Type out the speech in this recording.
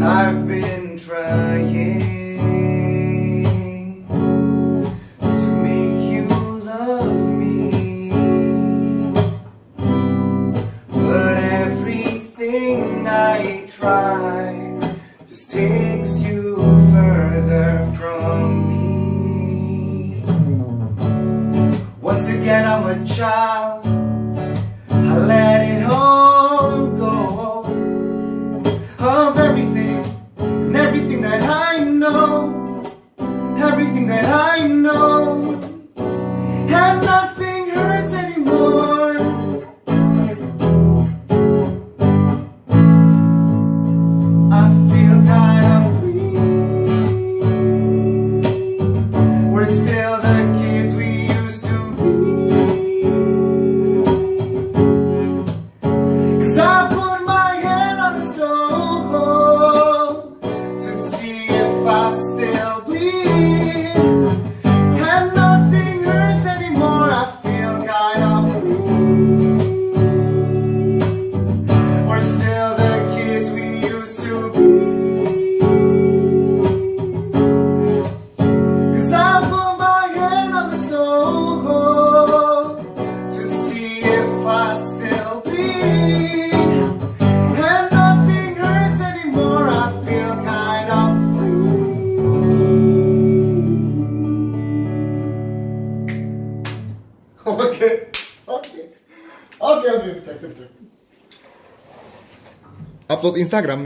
I've been trying to make you love me, but everything I try just takes you further from me. Once again I'm a child, I let it all go, of everything and everything that I know, everything that I know, and nothing hurts anymore. I feel kind of free. We're still the kids we used to be. 'Cause I put my hand on the stove to see if I still bleed, and nothing hurts anymore. I feel kind of free. We're still the kids we used to be. 'Cause I put my hand on the stove to see if I still bleed, and nothing hurts anymore. I feel kind of free. Okay. Upload Instagram.